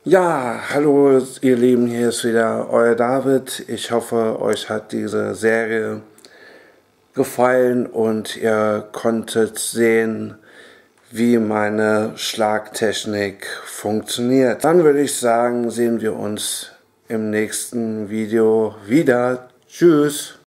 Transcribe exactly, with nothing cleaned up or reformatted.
Ja, hallo ihr Lieben, hier ist wieder euer David. Ich hoffe, euch hat diese Serie gefallen und ihr konntet sehen, wie meine Schlagtechnik funktioniert. Dann würde ich sagen, sehen wir uns im nächsten Video wieder. Tschüss!